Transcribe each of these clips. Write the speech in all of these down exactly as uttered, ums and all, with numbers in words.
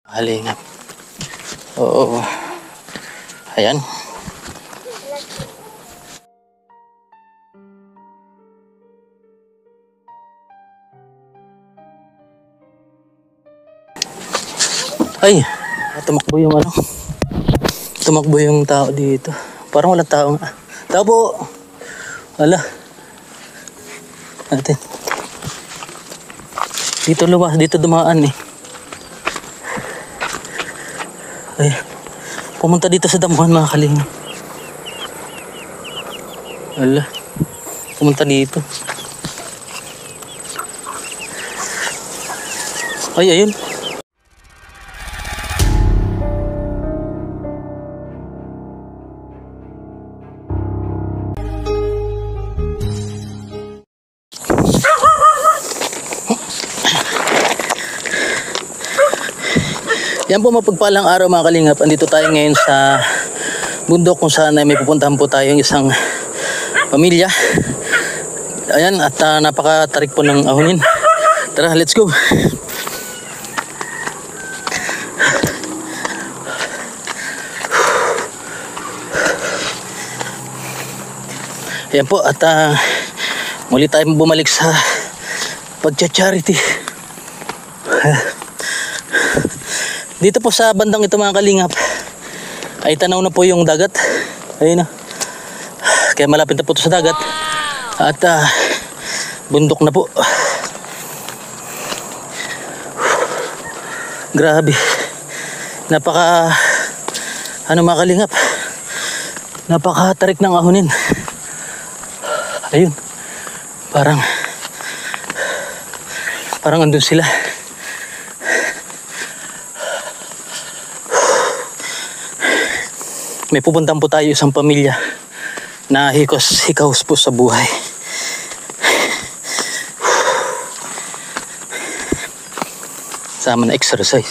Halingap. Oo. Ayan. Ay, tumakbo yung ano. Tumakbo yung tao dito. Parang walang tao nga. Tao po. Wala. Natin. Dito luwas, dito dumaan eh. Ay, pumunta dito sa damuhan mga kalingap. Wala. Pumunta dito. Ay, ayun. Yan po, mapagpalang araw mga kalingap. Andito tayo ngayon sa bundok kung saan ay may pupuntahan po tayong isang pamilya. Ayan, at uh, napakatarik po ng ahunin. Tara, let's go. Ayan po, at uh, muli tayong bumalik sa pagcha-charity. Dito po sa bandang ito mga kalingap ay tanaw na po yung dagat. Ayun na. Kaya malapit na po ito sa dagat. At uh, bundok na po. Grabe. Napaka ano mga kalingap, napakatarik ng ahunin. Ayun. Parang Parang andun sila. May pupuntahan po tayo isang pamilya na hikos hikaos po sa buhay. Sama na exercise.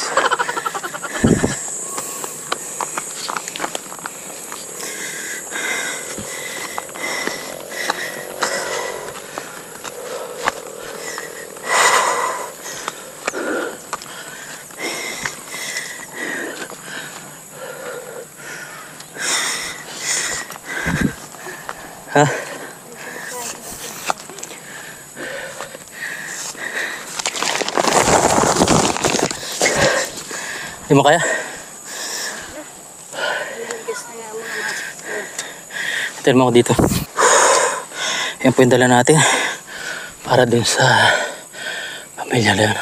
Ha? Hindi mo kaya? Tignan mo ako dito. Yan po yung dala natin para din sa pamilya na yan.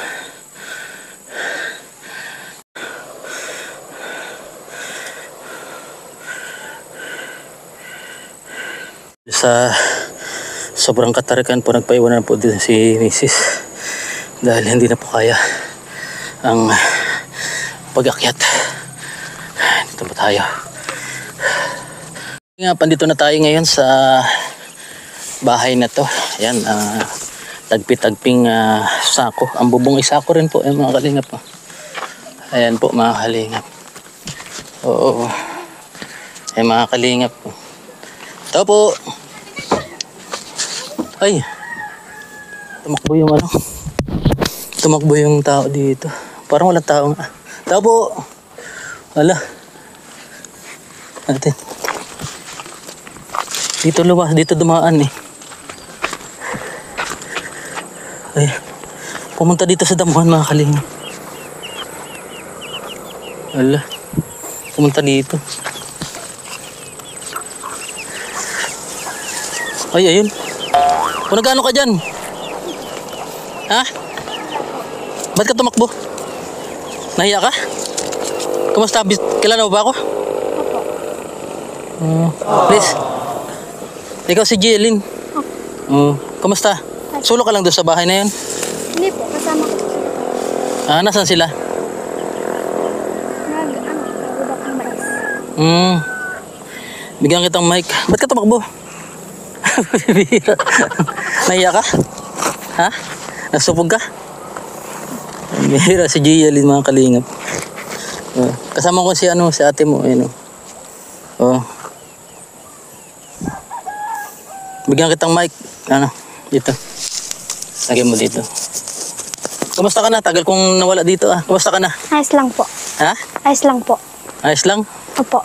Sa sobrang katarikan po, nagpaiwanan po din si Missus dahil hindi na po kaya ang pag-akyat. Dito ba tayo? Nga, pandito na tayo ngayon sa bahay na to. Ayan, uh, tagpi-tagping uh, sako. Ang bubong ay sako rin po, eh, mga kalingap po. Ayan po mga kalingap. Oo. Ay mga kalingap po. Ito po. Ay, tumakbo yung ano, tumakbo yung tao dito. Parang walang tao nga. Tao po. Wala. Natin. Dito luwas, dito dumaan eh. Ay, pumunta dito sa damuhan mga kalingap. Wala. Pumunta dito. Ay, ayun. Kung nagano ka dyan? Ha? Ba't ka tumakbo? Nahiya ka? Kumusta? Kilala mo ba ako? Uh, please. Ikaw si Jeline. Uh, kumusta? Solo ka lang doon sa bahay na yun? Hindi po, kasama ko. Ah, nasan sila? Nag, ano, nagbubak ng mais. Hmm. Bigyan kitang mic. Ba't ka tumakbo? Nahiya ka? Ha? Nasupog ka? Bihira si Jeline mga kalingap. Uh, kasama ko si ano, si ate mo, ayun. Oh. Bigyan kitang mic. Ano? Dito. Lagyan mo dito. Kumusta ka na? Tagal kong nawala dito ah. Kumusta ka na? Ayos lang po. Ha? Ayos lang po. Ayos lang? Opo.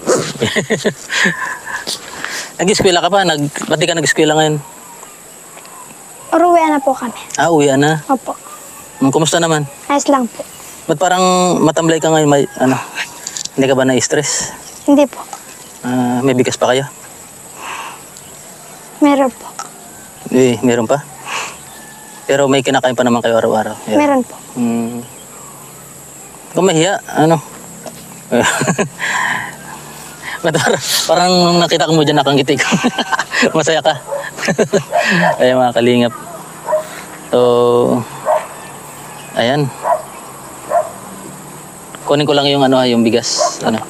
Nag-eskwela ka pa? Nag, ba't di ka nag-eskwela ngayon? Uruwian na po kami. Ah, uwi na. Opo. Hmm, kumusta naman? Ayos lang po. Ba't parang matamlay ka ngayon? May, ano, hindi ka ba na-stress? Hindi po. Ah, may bigas pa kayo? Meron po. Eh, meron pa? Pero may kinakain pa naman kayo araw-araw? Yeah. Meron po. Hmm. Kung mahiya, ano? Ba't parang, parang nung nakita ko mo dyan, nakangiti ko. Masaya ka. Ayan mga kalingap. So, ayan. Kunin ko lang yung ano, yung bigas. Ano?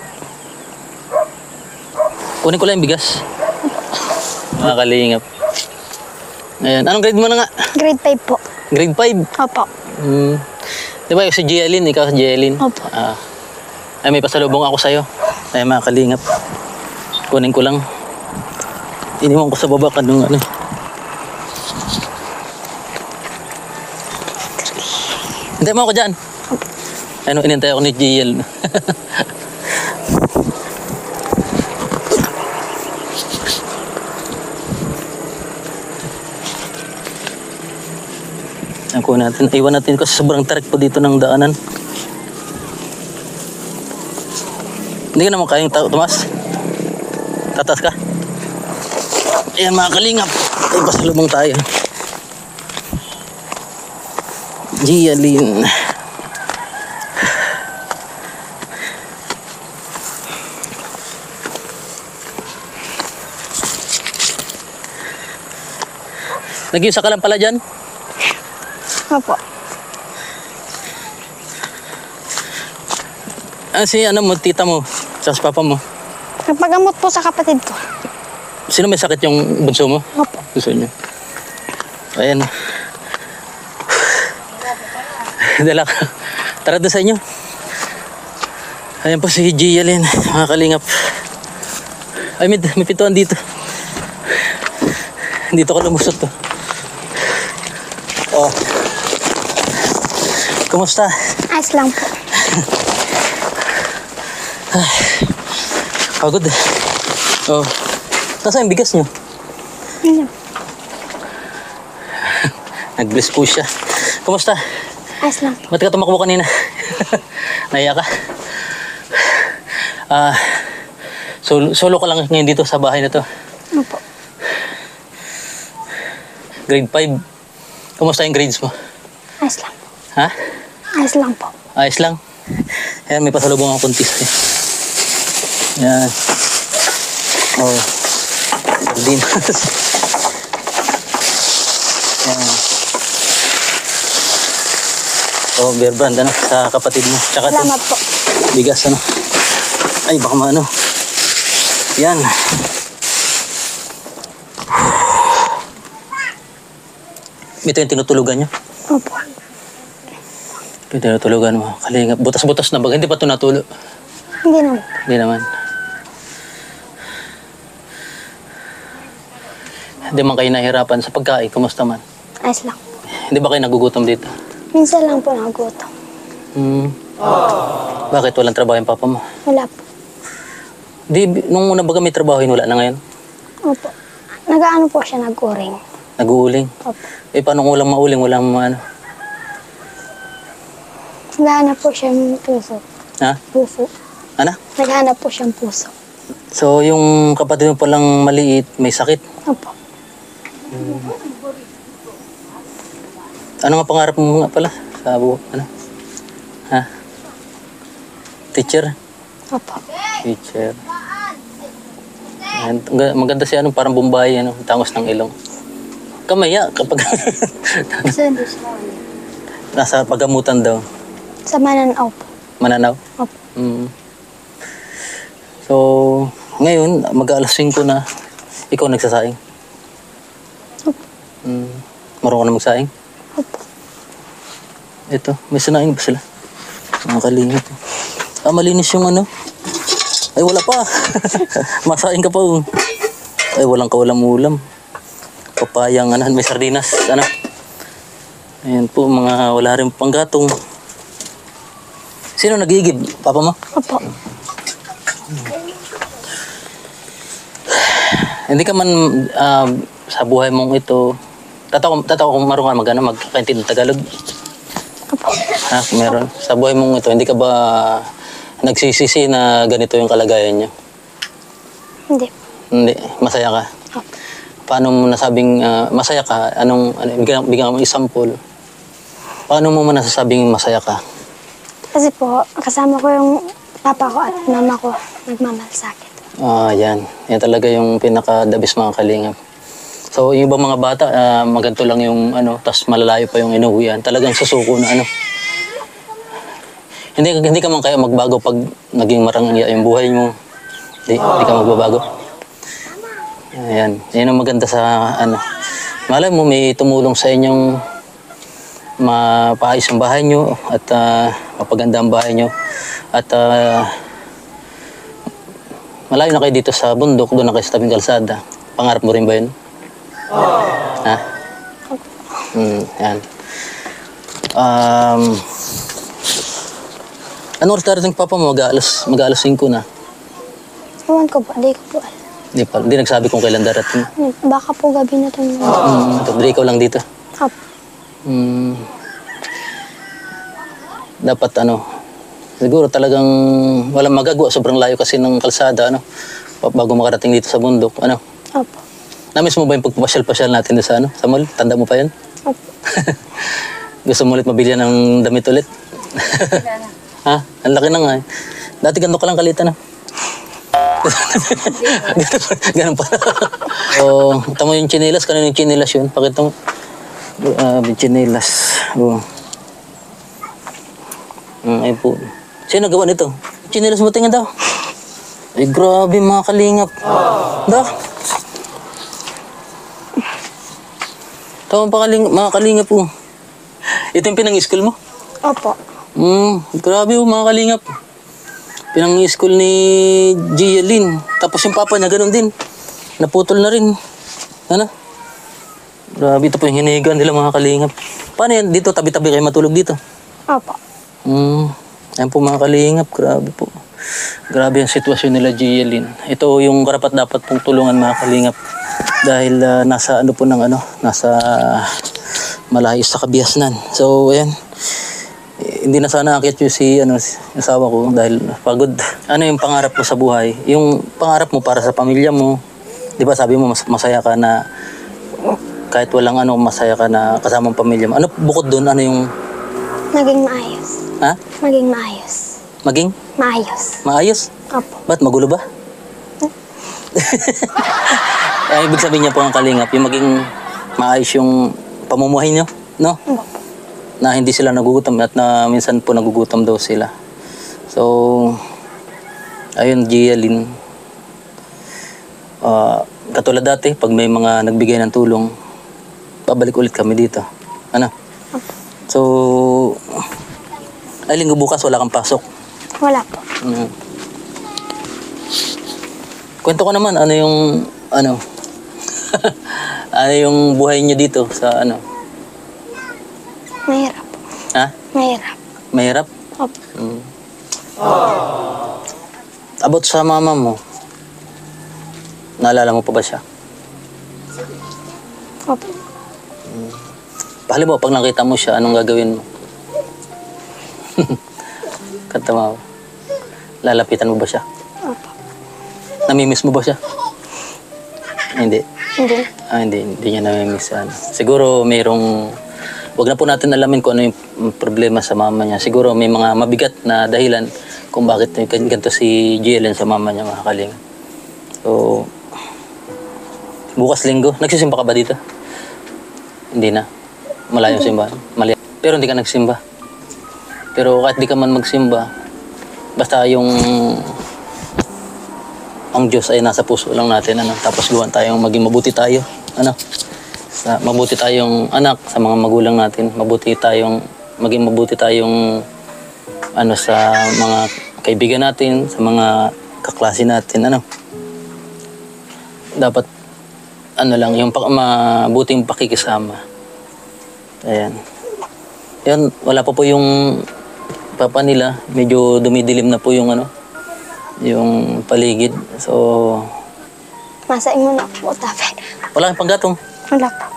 Kunin ko lang yung bigas. Mga kalingap. Ayan. Anong grade mo na nga? Grade five po. Grade five? Opo. Hmm. Di ba yung si Jeline, ikaw si Jeline? Opo. Ah. Ay, may pasalubong ako sa'yo. Ay, mga kalingap. Kunin ko lang. Iniwan ko sa baba ka nung ano. Hintay mo ako dyan. Ano, inintay ako ni G L. Ako natin, iwan natin kasi sobrang tarik po dito ng daanan. Hindi ka naman kayang ta- tumas. Tatas ka. Ayan mga kalingap. Ay, pasalubong tayo. Gialin. Nag-iusa ka lang pala dyan? Opo. Ah, si ano mo, tita mo, sa papa mo. Nagpagamot po sa kapatid ko. Sino may sakit yung bunso mo? Opo. Gusto niyo? Ayan. Dala ka. Tara doon sa inyo. Ayan po si Gialin, mga kalingap. Ay, may, may pituan dito. Dito ko lumusot to. Oh. Kumusta? Ayos lang po. Pagod eh. Oh. Nasaan yung bigas niyo? Ano? Nag-bless po siya. Kumusta? Ayos lang. Ba't ka tumakbo kanina? Naiya ka? Ah, solo, solo ka lang ngayon dito sa bahay na to. Opo. Grade five. Kumusta yung grades mo? Ayos lang. Ha? Ayos lang po. Ayos lang. Ayan, may pasalubong akong kuntis eh. Ayan. Oh. Sardinas. Ayan. Oh, bear brand, ano, sa kapatid mo. Tsaka to, Salamat po. bigas, ano. Ay, baka maano. Yan. Ito yung tinutulugan nyo. Opo. Ito yung tinutulugan mo. Kalingap. Butas-butas na baga. Hindi pa ito natulo. Hindi naman. Hindi naman. Hindi man kayo nahihirapan sa pagkain. Kumusta man? Ayos lang. Hindi ba kayo nagugutom dito? Minsan lang po nagutom. Hmm. Bakit? Walang trabaho yung papa mo? Wala po. Di, nung una baga may trabaho yun, wala na ngayon? Opo. Nag-ano po siya, nag-uring. Nag-uuling? Opo. Eh, paano kung walang mauling? Walang ano? Naghahanap po siya ng puso. Ha? Puso. Ano? Naghahanap po siyang puso. So, yung kapatid mo palang maliit, may sakit. Opo. Ano nga pangarap mo nga pala? Sa buo, ano? Ha? Teacher? Opo. Teacher. Ayan, ang ga- maganda siya, ano, parang Bombay, ano, tangos ng ilong. Kamaya, kapag Saan po siya? nasa pagamutan daw. Sa Mananaw po. Mananaw? Opo. Mm. So, ngayon, mag-aalas singko na, ikaw nagsasaing. Opo. Mm. Marunong ka na magsaing? Opo. Ito, may sinaing ba sila? Mga kalingit. Ah, malinis yung ano. Ay, wala pa. Masaing ka pa. Oh. Ay, walang kaulam-ulam. Papayang, ano, may sardinas, ano. Ayan po, mga wala rin panggatong. Sino nagigib? Papa mo? Opo. Hindi ka man ah, sa buhay mong ito, tataw tataw kung marunong ka mag-ano, magkakaintindi ng Tagalog. Opo. Ha, meron. Sa buhay mong ito, hindi ka ba nagsisisi na ganito yung kalagayan niyo? Hindi. Hindi. Masaya ka? Opo. Paano mo nasabing ah, masaya ka? Anong, ano, bigyan, bigyan mo example. Paano mo man nasasabing masaya ka? Kasi po, kasama ko yung papa ko at mama ko nagmamahal sa akin. Ah, yan. Yan talaga yung pinaka-the best mga kalingap. So, yung ibang mga bata, ah, maganto lang yung ano, tas malalayo pa yung inuwian. Talagang susuko na ano. Hindi, hindi ka man kaya magbago pag naging marangya yung buhay mo. Hindi, hindi ka magbabago. Ayan. Yan ang maganda sa ano. Malay mo, may tumulong sa inyong mapaayos ang bahay nyo at ah, mapaganda ang bahay nyo. At ah, malayo na kayo dito sa bundok, doon na kayo sa tabing kalsada. Pangarap mo rin ba yun? Ha? Hmm, yan. Um, ano oras darating papa mo? Mag-aalas, mag-aalas singko na. Ewan ko po, di ko po alam. Hindi pa, hindi nagsabi kung kailan darating. Baka po gabi na ito. Hmm, ito, di ikaw lang dito. Opo. Hmm, dapat ano, siguro talagang walang magagawa. Sobrang layo kasi ng kalsada, ano, pa- bago makarating dito sa bundok, ano. Opo. Namiss mo ba yung pagpapasyal-pasyal natin doon sa ano, sa mall? Tanda mo pa yan? Opo. Gusto mo ulit mabili ng damit ulit? Ha? Ang laki na nga eh. Dati ganito ka lang kalita na. Ganun pa. O, tamo yung chinelas. Kanino yung chinelas yun? Pakita mo. Uh, chinelas. O. Mm, ay po. Sino nagawa nito? Chinelas mo tingin daw. Ay, grabe mga kalingap. Da? Tama pa kaling, mga kalingap po. Ito yung pinang-school mo? Opo. Hmm, grabe oh, mga kalingap. Pinang-school ni Gia Lynn. Tapos yung papa niya, ganun din. Naputol na rin. Ano? Grabe, ito po yung hinihigaan nila mga kalingap. Paano yan? Dito, tabi-tabi kayo matulog dito? Opo. Hmm, ayan po mga kalingap. Grabe po. Grabe yung sitwasyon nila Gia Lynn. Ito yung karapat dapat pong tulungan mga kalingap. Dahil ah, nasa ano po ng ano, nasa malayo sa Kabiasnan. So, ayan. Eh, hindi na sana akit yung si ano si asawa ko dahil pagod. Ano yung pangarap mo sa buhay? Yung pangarap mo para sa pamilya mo. 'Di ba sabi mo mas, masaya ka na kahit walang ano masaya ka na kasama ang pamilya mo. Ano bukod doon ano yung Maging maayos. ha? Maging maayos. Maging Maayos. maayos? Opo. Ba't magulo ba? Ay, ibig sabihin niya po ang kalingap, yung maging maayos yung pamumuhay niyo, no? Opo. Na hindi sila nagugutom at na minsan po nagugutom daw sila. So, ayun, Gia Lynn. Ah, katulad dati, pag may mga nagbigay ng tulong, babalik ulit kami dito. Ano? So, ay linggo bukas wala kang pasok. Wala po. Mm. Kwento ko naman, ano yung, ano, ano yung buhay niyo dito sa ano? Mahirap. Ha? Mahirap. Mahirap? Opo. Mm. About sa mama mo, naalala mo pa ba siya? Opo. Halimbawa, pag nakita mo siya, anong gagawin mo? Katawa mo. Lalapitan mo ba siya? Opo. Namimiss mo ba siya? Hindi. Hindi. Ah, hindi. Hindi niya namimiss. Ano. Siguro mayroong... Huwag na po natin alamin kung ano yung problema sa mama niya. Siguro may mga mabigat na dahilan kung bakit ganito si Jalen sa mama niya, mga kalinga. So, bukas linggo. Nagsisimba ka ba dito? Hindi na. Malayong simbahan. Mali. Pero hindi ka nagsimba. Pero kahit di ka man magsimba, basta yung ang Diyos ay nasa puso lang natin. Ano? Tapos gawan tayong maging mabuti tayo. Ano? Sa, mabuti tayong anak sa mga magulang natin. Mabuti tayong, maging mabuti tayong ano, sa mga kaibigan natin, sa mga kaklase natin. Ano? Dapat, ano lang, yung pa, mabuting pakikisama. Ayan. Yan, wala pa po yung papa nila. Medyo dumidilim na po yung ano, yung paligid. So, Masaing mo na po, tapos. wala kang panggatong. Wala po.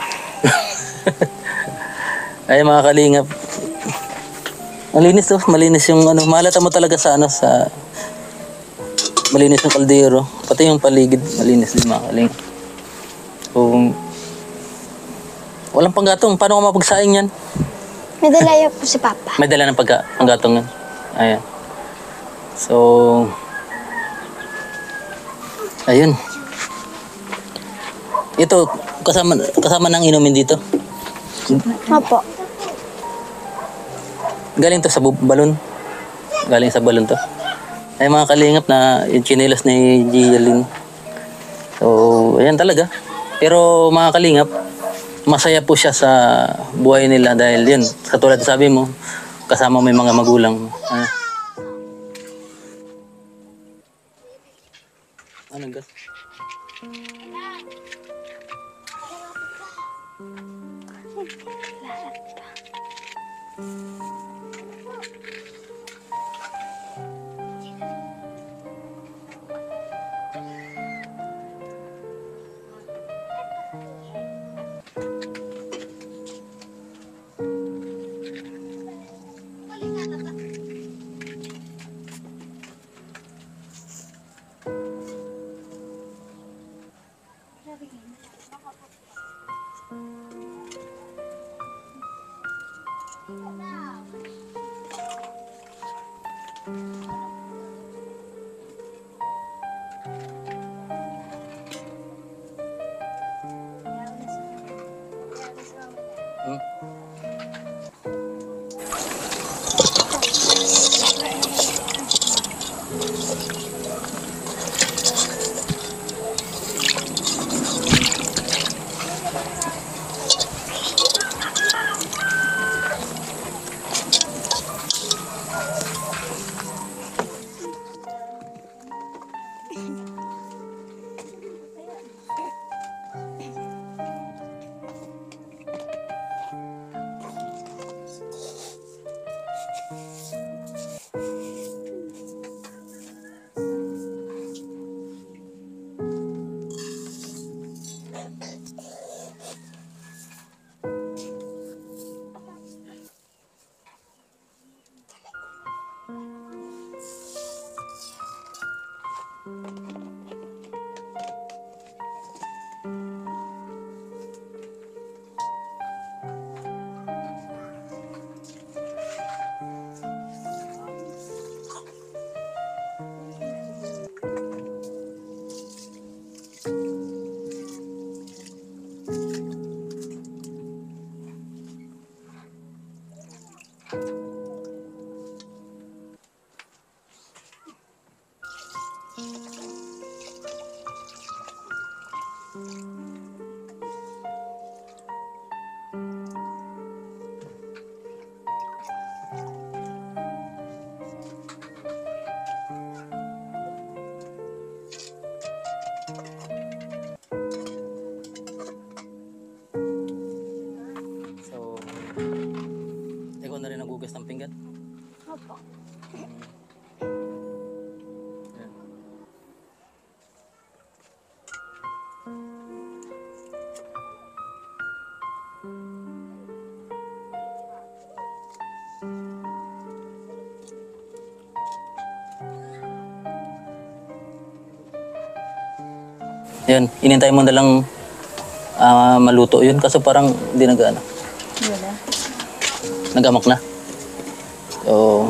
Ay mga kalingap. Malinis to, malinis yung ano, malata mo talaga sa ano, sa malinis ng kaldero. Pati yung paligid, malinis din mga kalingap. Kung walang panggatong, paano ka mapagsaing yan? May dalaya po si Papa. May dala ng pagka, panggatong yan. Ayan. So, ayun. Ito, kasama, kasama ng inumin dito. Opo. Galing to sa bu- balon. Galing sa balon to. Ay mga kalingap na yung chinelas ni Gialin. So, ayan talaga. Pero mga kalingap, masaya po siya sa buhay nila dahil yun, katulad sabi mo, kasama mo yung mga magulang. Ah. Anong gas? So, ikaw na rin nagugas ng pinggan? Opo. Yan. Yan, inintay mo na lang ah, maluto yun kasi parang hindi nag-ano. Wala. Nag-amok na. So,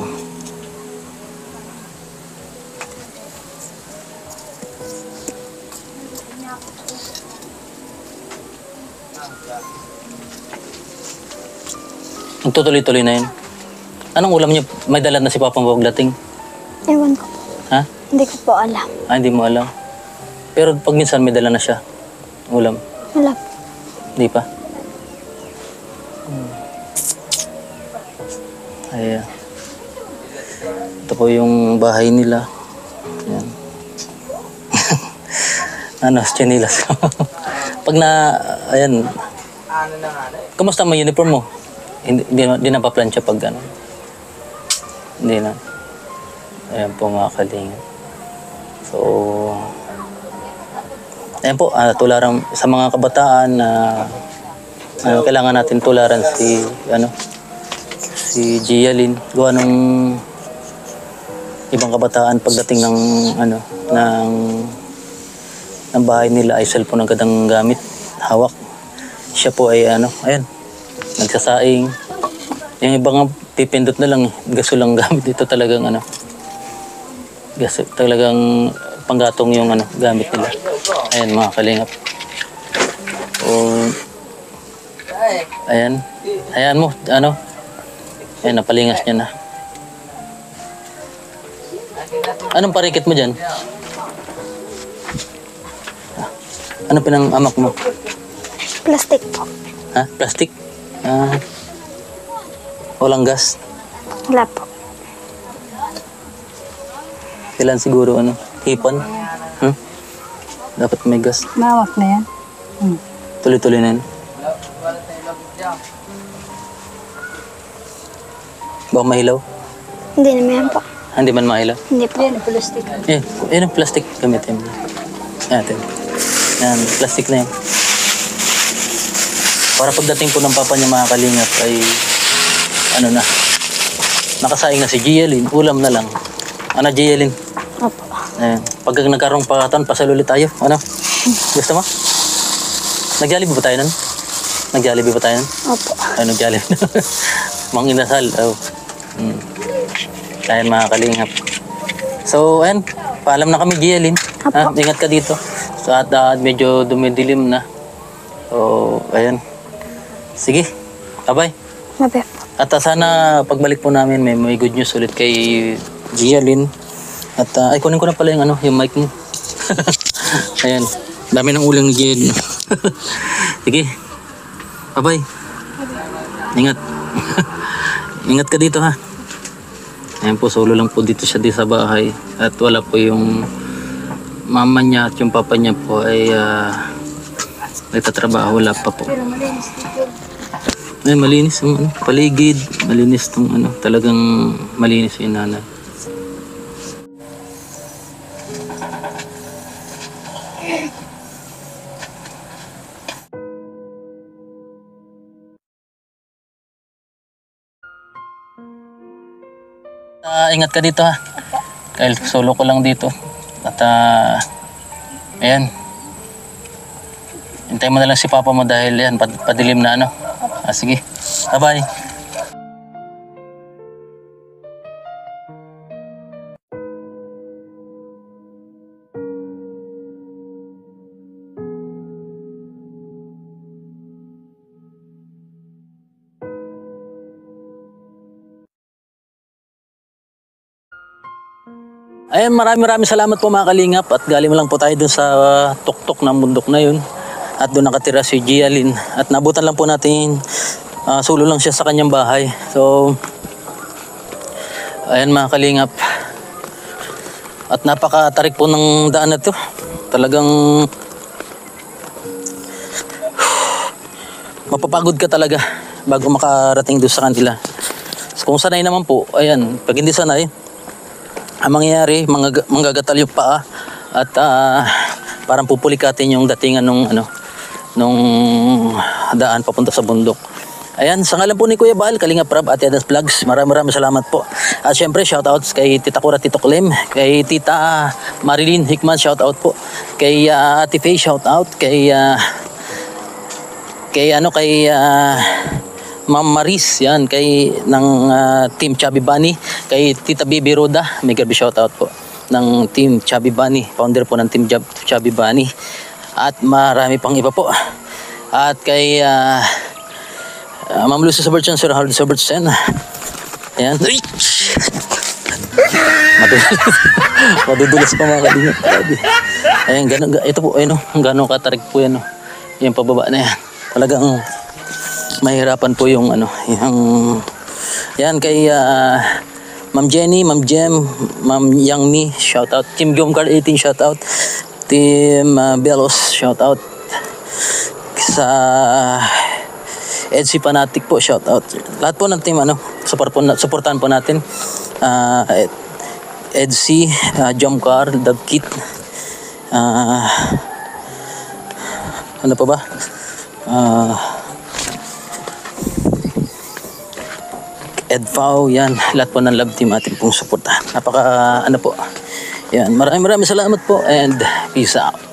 magtutuloy-tuloy na yun. Anong ulam niyo? May dalat na si Papa pagdating? Ewan ko po. Ha? Hindi ko po alam. Ah, hindi mo alam. Pero pag minsan may dala na siya. Ulam. Wala po. Hindi pa. Hmm. Ay, ah. Ito po yung bahay nila. Ayan. Ano, chinilas ko. Pag na, ayan. Kamusta mo uniform mo? Hindi, di, di na pa plancha pag ano. Hindi na. Ayan po mga kalingap. So, ayan po, ah, tularan sa mga kabataan na ano, kailangan natin tularan si ano si Gialyn gawa ng ibang kabataan pagdating ng ano ng ng bahay nila ay cellphone agad ang gamit, hawak. Siya po ay ano, ayan, nagsasaing. Yung ibang pipindot na lang, gaso lang gamit dito talagang ano. Gaso talagang panggatong yung ano gamit nila. Ayan mga kalingap. O ayan. Ayan mo, ano? Ayan, napalingas niya na. Anong parikit mo dyan? Ano pinang amak mo? Plastic po. Ha? Plastic? Ah, walang gas? Wala po. Kailan siguro ano? Hipon? Hmm? Dapat may gas. Mawak na yan. Hmm. Tuloy-tuloy na yun. Baka mahilaw? Hindi naman po. Ah, hindi man mahilaw? Hindi po. Yan, plastic. Eh, yun ang plastic gamitin mo. Ayan, yan, plastic na yun. Para pagdating po ng papa niya mga kalingap ay ano na, nakasaing na si Gialyn, ulam na lang. Ano Gialyn? Opo. Ayan. Pag nagkaroong pakatan, pasal ulit tayo. Ano? Gusto mo? Nag-Jollibee ba tayo nun? Nag-Jollibee ba tayo nun? Opo. Ay, nag-Jollibee. Mang inasal. Oh. Hmm. Ayan mga kalingap. So, ayan. Paalam na kami, Gialyn. Ha? Ingat ka dito. So, at uh, medyo dumidilim na. So, ayan. Sige. Bye-bye. Mabe. At uh, sana pagbalik po namin, may, may good news ulit kay Gialyn. At uh, ay, kunin ko na pala yung, ano, yung mic mo. Ayan. Dami ng ulang ni Gialyn. Sige. Bye-bye. Ingat. Ingat ka dito ha. Ayan po, solo lang po dito siya di sa bahay. At wala po yung mama niya at yung papa niya po ay uh, nagtatrabaho. Wala pa po. Pero malinis dito. Ay, malinis yung ano, paligid. Malinis tong ano. Talagang malinis yung nanay. Uh, ingat ka dito ha. Dahil solo ko lang dito. At uh, ayan. Hintay mo na lang si papa mo dahil yan, pad padilim na ano. Ah, sige. Bye-bye. Ayan, maraming maraming salamat po mga kalingap at galing lang po tayo dun sa uh, tuktok ng bundok na yun at doon nakatira si Gialyn at nabutan lang po natin uh, sulo lang siya sa kanyang bahay. So ayan mga kalingap at napakatarik po ng daan na to, talagang mapapagod ka talaga bago makarating doon sa kanila. So, kung sanay naman po, ayan, pag hindi sanay ang mangyayari, mga, manggagatal yung paa at uh, parang pupulikatin yung datingan nung ano nung daan papunta sa bundok. Ayan, sa ngalan po ni Kuya Bal, Kalinga Prab, Ate Adas Vlogs, maraming maraming salamat po. At syempre, shoutouts kay Tita Cora, Tito Clem, kay Tita Marilyn Hickman, shoutout po. Kay uh, Ate Faye, shoutout. Kay uh, kay ano kay uh, Ma'am Maris, yan, kay ng uh, Team Chubby Bunny, kay Tita Bibi Roda, may grabe shoutout po ng Team Chubby Bunny, founder po ng Team Jab Chubby Bunny. At marami pang iba po. At kay uh, uh, Ma'am Lucy Sobertson, Sir Harold Sobertson. Ayan. Madudulas. Madudulas pa mga kalingap. Ayan, ganun, ito po, ayun, gano'ng katarik po yan. Yung pababa na yan. Talagang mahirapan po yung ano, yung yan kay uh, Ma'am Jenny, Ma'am Jem, Ma'am Yang Mi, shout out. Team Gomcar eighteen, shout out. Team uh, Belos, shout out. Sa Edsi Fanatic po, shout out. Lahat po ng team ano, support po, supportahan po natin. uh, Ed, Edsy, uh, Jomcar, Davkit, uh, ano pa ba? Uh, Edfao, yan. Lahat po ng love team ating pong suporta. Napaka, ano po. Yan. Maraming maraming salamat po and peace out.